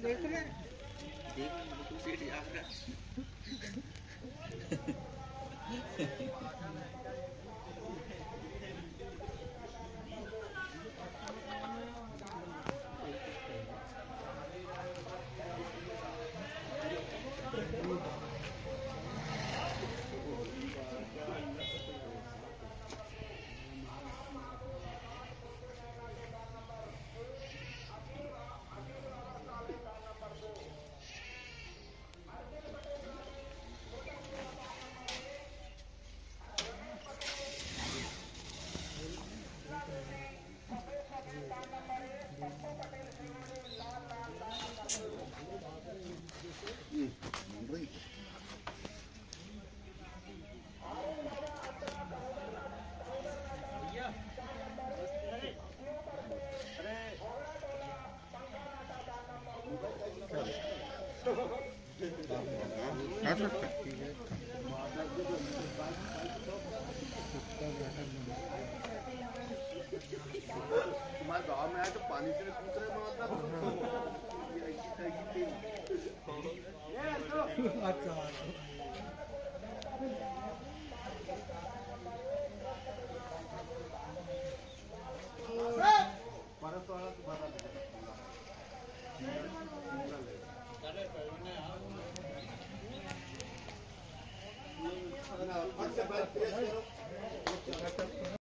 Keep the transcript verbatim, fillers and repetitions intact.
देख रहे हैं देख बिल्कुल सेठ याद रहा तुम्हारे गाँव में आए तो पानी से पूछ रहे अच्छा